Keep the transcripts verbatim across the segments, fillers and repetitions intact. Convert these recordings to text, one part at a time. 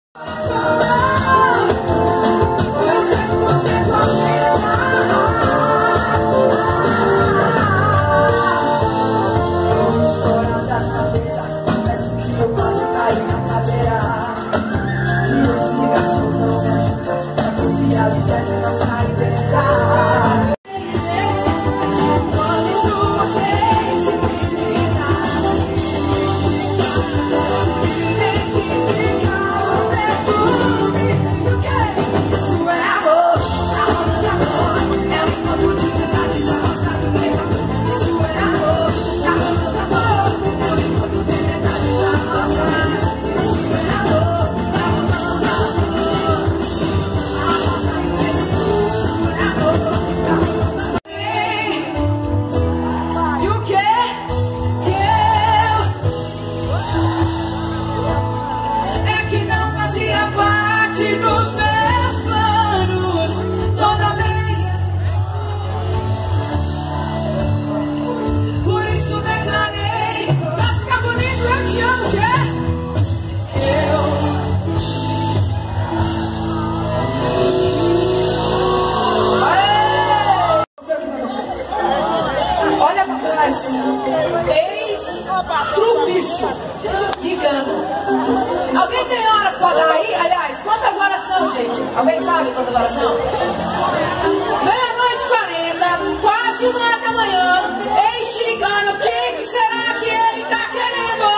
Ex-trupicho ligando. Alguém tem horas pra dar aí? Aliás, quantas horas são, gente? Alguém sabe quantas horas são? Meia-noite e quarenta, quase uma da manhã. Ex te ligando. O que, que será que ele tá querendo?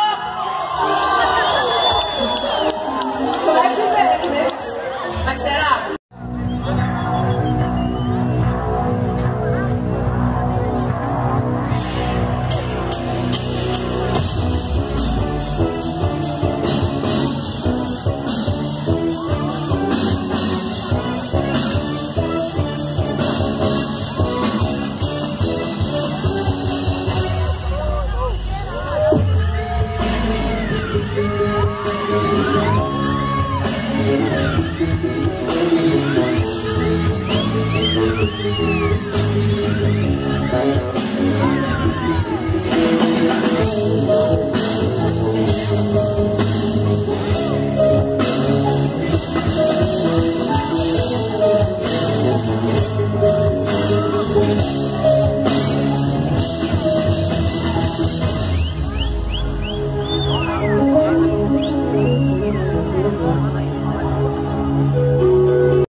Flashback, né? Mas será? Thank you.